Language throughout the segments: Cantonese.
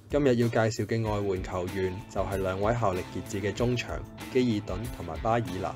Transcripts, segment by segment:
今日要介紹嘅外援球員就係兩位效力傑志嘅中場基爾頓同埋巴爾拿。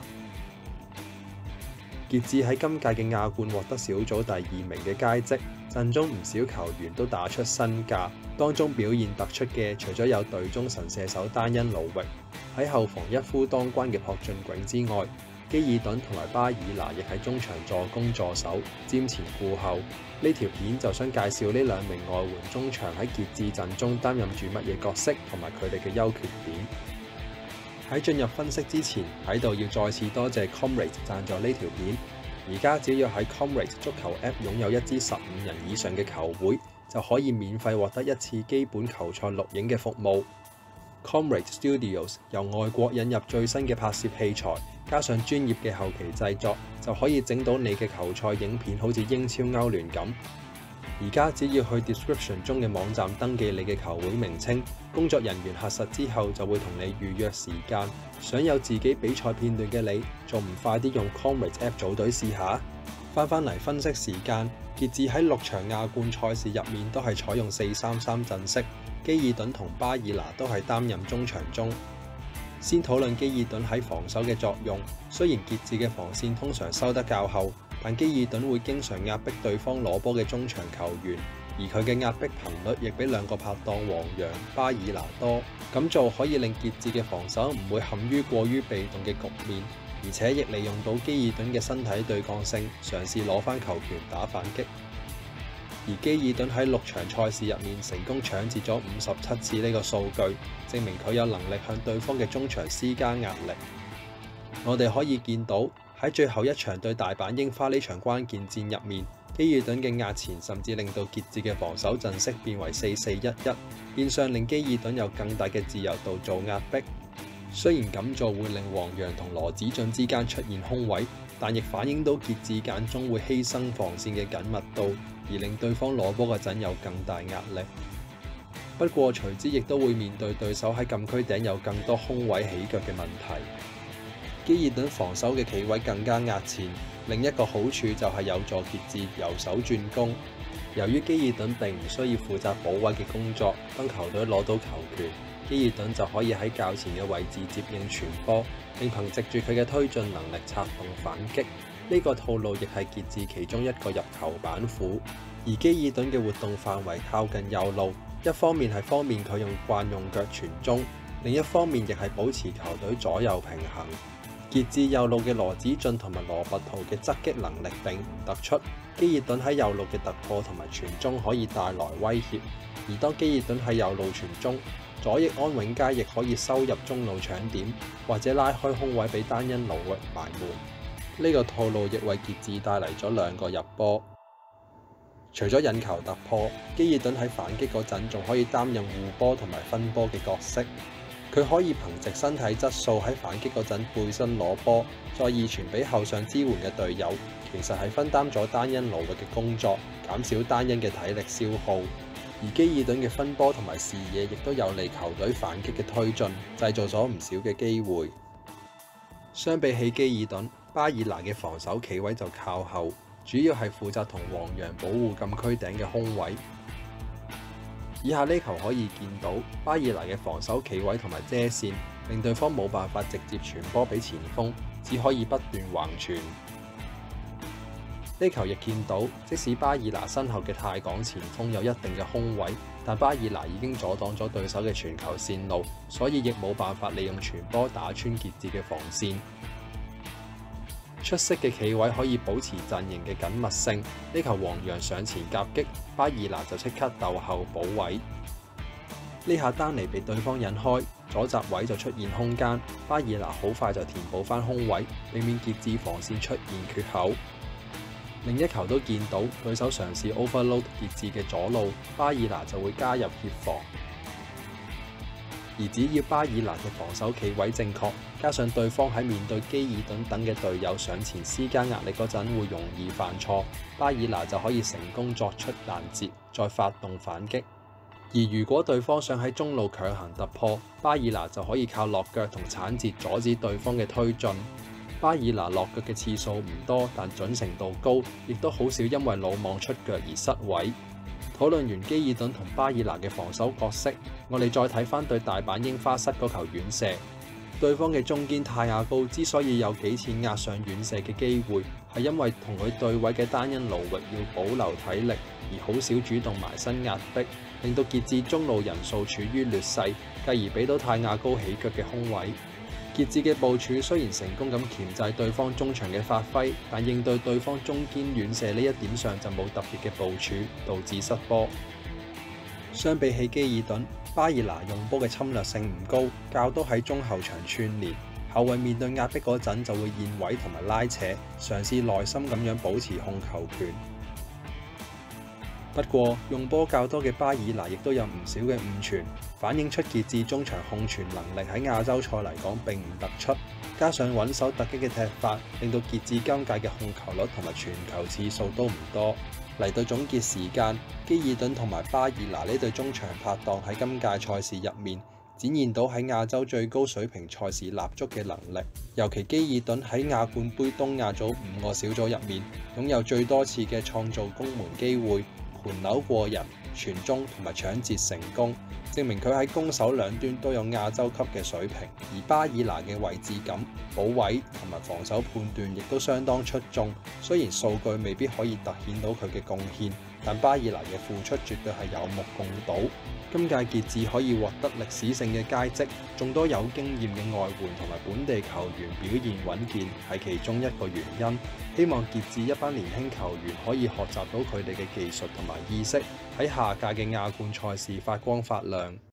傑志喺今屆嘅亞冠獲得小組第2名嘅佳績，陣中唔少球員都打出身價，當中表現突出嘅除咗有隊中神射手丹恩奴域，喺後防一夫當關嘅朴俊炯之外，基爾頓同埋巴爾拿亦喺中場助攻助守，瞻前顧後。呢條片就想介紹呢兩名外援中場喺傑志陣中擔任住乜嘢角色，同埋佢哋嘅優缺點。喺進入分析之前，喺度要再次多謝 Comrade 贊助呢條片。而家只要喺 Comrade 足球 App 擁有一支15人以上嘅球會，就可以免費獲得一次基本球賽錄影嘅服務。Comrade Studios 由外國引入最新嘅拍攝器材，加上專業嘅後期製作，就可以整到你嘅球賽影片好似英超歐聯咁。而家只要去 description 中嘅網站登記你嘅球會名稱，工作人員核實之後就會同你預約時間。想有自己比賽片段嘅你，仲唔快啲用 Comrade App 組隊試下？翻嚟分析時間，傑志喺6場亞冠賽事入面都係採用4-3-3陣式，基爾頓同巴爾拿都係擔任中場中。先討論基爾頓喺防守嘅作用，雖然傑志嘅防線通常收得較後，但基爾頓會經常壓迫對方攞波嘅中場球員，而佢嘅壓迫頻率亦比兩個拍檔黃洋、巴爾拿多。咁做可以令傑志嘅防守唔會陷於過於被動嘅局面，而且亦利用到基爾頓嘅身體對抗性，嘗試攞返球權打反擊。而基爾頓喺6場賽事入面成功搶截咗57次呢個數據，證明佢有能力向對方嘅中場施加壓力。我哋可以見到喺最後一場對大阪櫻花呢場關鍵戰入面，基爾頓嘅壓前甚至令到傑志嘅防守陣式變為4-4-1-1，變相令基爾頓有更大嘅自由度做壓迫。雖然咁做會令黃洋同羅子俊之間出現空位，但亦反映到傑志間中會犧牲防線嘅緊密度，而令對方攞波嗰陣有更大壓力。不過隨之亦都會面對對手喺禁區頂有更多空位起腳嘅問題。基爾頓防守嘅企位更加壓前，另一個好處就係有助傑志由守轉攻。由於基爾頓並唔需要負責補位嘅工作，當球隊攞到球權，基爾頓就可以喺較前嘅位置接應傳波，並憑藉住佢嘅推進能力策動反擊。呢個套路亦係傑志其中一個入球板斧。而基爾頓嘅活動範圍靠近右路，一方面係方便佢慣用腳傳中，另一方面亦係保持球隊左右平衡。傑志右路嘅羅子俊同埋羅拔圖嘅側擊能力並唔突出，基爾頓喺右路嘅突破同埋傳中可以帶來威脅。而當基爾頓喺右路傳中，左翼安永佳亦可以收入中路搶點，或者拉開空位俾丹恩奴域埋門。呢個套路亦為傑志帶嚟咗2個入波。除咗引球突破，基爾頓喺反擊嗰陣仲可以擔任護波同埋分波嘅角色。佢可以憑藉身體質素喺反擊嗰陣背身攞波，再二傳俾後上支援嘅隊友，其實係分擔咗丹恩奴域嘅工作，減少丹恩嘅體力消耗。而基爾頓嘅分波同埋視野亦都有利球隊反擊嘅推進，製造咗唔少嘅機會。相比起基爾頓，巴爾拿嘅防守企位就靠後，主要係負責同黃洋保護禁區頂嘅空位。以下呢球可以見到巴爾拿嘅防守企位同埋遮線，令對方冇辦法直接傳波俾前鋒，只可以不斷橫傳。呢球亦見到，即使巴爾拿身後嘅泰港前鋒有一定嘅空位，但巴爾拿已經阻擋咗對手嘅傳球線路，所以亦冇辦法利用傳波打穿傑志嘅防線。出色嘅企位可以保持陣型嘅緊密性。呢球黃洋上前夾擊，巴爾拿就即刻逗後補位。呢下丹尼被對方引開，左閘位就出現空間，巴爾拿好快就填補翻空位，避免傑志防線出現缺口。另一球都見到對手嘗試 overload 傑志嘅左路，巴爾拿就會加入協防。而只要巴爾拿嘅防守企位正確，加上對方喺面對基爾頓等嘅隊友上前施加壓力嗰陣會容易犯錯，巴爾拿就可以成功作出攔截，再發動反擊。而如果對方想喺中路強行突破，巴爾拿就可以靠落腳同鏟截阻止對方嘅推進。巴爾拿落腳嘅次數唔多，但準程度高，亦都好少因為魯莽出腳而失位。 討論完基爾頓同巴爾拿嘅防守角色，我哋再睇返對大阪櫻花失嗰球遠射。對方嘅中堅泰亞高之所以有幾次壓上遠射嘅機會，係因為同佢對位嘅單因奴域要保留體力，而好少主動埋身壓迫，令到傑志中路人數處於劣勢，繼而俾到泰亞高起腳嘅空位。傑志嘅部署雖然成功咁鉗制對方中場嘅發揮，但應對對方中堅遠射呢一點上就冇特別嘅部署，導致失波。相比起基爾頓，巴爾拿用波嘅侵略性唔高，較多喺中後場串連，後衛面對壓迫嗰陣就會現位同埋拉扯，嘗試耐心咁樣保持控球權。不過用波較多嘅巴爾拿亦都有唔少嘅誤傳，反映出傑志中場控傳能力喺亞洲賽嚟講並唔突出，加上穩守突擊嘅踢法，令到傑志今屆嘅控球率同埋傳球次數都唔多。嚟到總結時間，基爾頓同埋巴爾拿呢對中場拍檔喺今屆賽事入面展現到喺亞洲最高水平賽事立足嘅能力，尤其基爾頓喺亞冠杯東亞組5個小組入面擁有最多次嘅創造攻門機會，盤扭過人、傳中同埋搶截成功，證明佢喺攻守兩端都有亞洲級嘅水平。而巴爾拿嘅位置感、補位同埋防守判斷亦都相當出眾。雖然數據未必可以突顯到佢嘅貢獻，但巴爾拿嘅付出絕對係有目共睹。今屆傑志可以獲得歷史性嘅佳績，眾多有經驗嘅外援同埋本地球員表現穩健，係其中一個原因。希望傑志一班年輕球員可以學習到佢哋嘅技術同埋意識，喺下屆嘅亞冠賽事發光發亮。